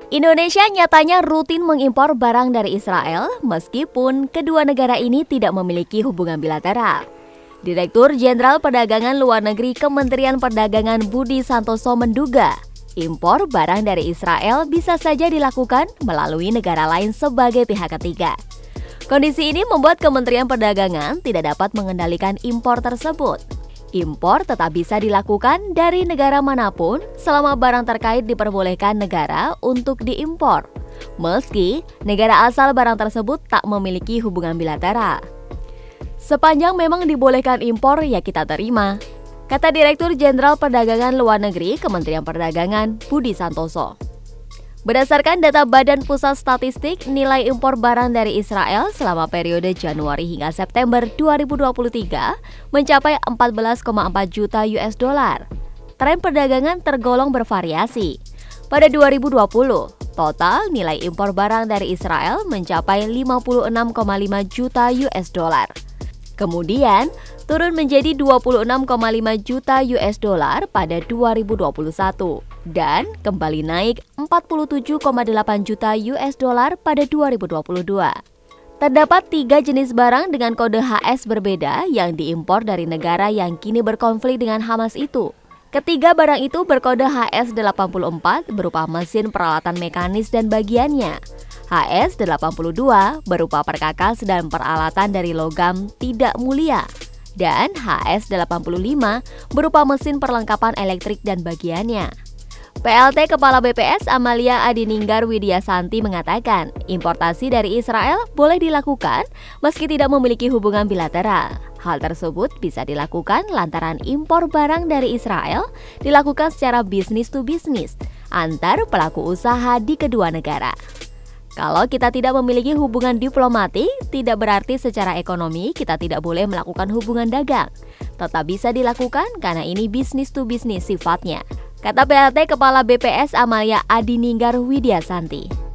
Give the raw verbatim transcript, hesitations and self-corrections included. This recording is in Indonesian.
Indonesia nyatanya rutin mengimpor barang dari Israel meskipun kedua negara ini tidak memiliki hubungan bilateral. Direktur Jenderal Perdagangan Luar Negeri Kementerian Perdagangan Budi Santoso menduga impor barang dari Israel bisa saja dilakukan melalui negara lain sebagai pihak ketiga. Kondisi ini membuat Kementerian Perdagangan tidak dapat mengendalikan impor tersebut. Impor tetap bisa dilakukan dari negara manapun selama barang terkait diperbolehkan negara untuk diimpor, meski negara asal barang tersebut tak memiliki hubungan bilateral. Sepanjang memang dibolehkan impor, ya kita terima, kata Direktur Jenderal Perdagangan Luar Negeri Kementerian Perdagangan Budi Santoso. Berdasarkan data Badan Pusat Statistik, nilai impor barang dari Israel selama periode Januari hingga September dua ribu dua puluh tiga mencapai empat belas koma empat juta U S dollar. Tren perdagangan tergolong bervariasi. Pada dua ribu dua puluh, total nilai impor barang dari Israel mencapai lima puluh enam koma lima juta U S dollar. Kemudian, turun menjadi dua puluh enam koma lima juta U S dollar pada dua ribu dua puluh satu dan kembali naik empat puluh tujuh koma delapan juta U S dollar pada dua ribu dua puluh dua. Terdapat tiga jenis barang dengan kode H S berbeda yang diimpor dari negara yang kini berkonflik dengan Hamas itu. Ketiga barang itu berkode H S delapan puluh empat berupa mesin peralatan mekanis dan bagiannya, H S delapan puluh dua berupa perkakas dan peralatan dari logam tidak mulia, dan H S delapan puluh lima berupa mesin perlengkapan elektrik dan bagiannya. P L T Kepala B P S Amalia Adininggar Widyasanti mengatakan, importasi dari Israel boleh dilakukan meski tidak memiliki hubungan bilateral. Hal tersebut bisa dilakukan lantaran impor barang dari Israel dilakukan secara bisnis to bisnis antar pelaku usaha di kedua negara. Kalau kita tidak memiliki hubungan diplomatik, tidak berarti secara ekonomi kita tidak boleh melakukan hubungan dagang. Tetap bisa dilakukan karena ini bisnis to bisnis sifatnya, kata P L T Kepala B P S Amalia Adininggar Widyasanti.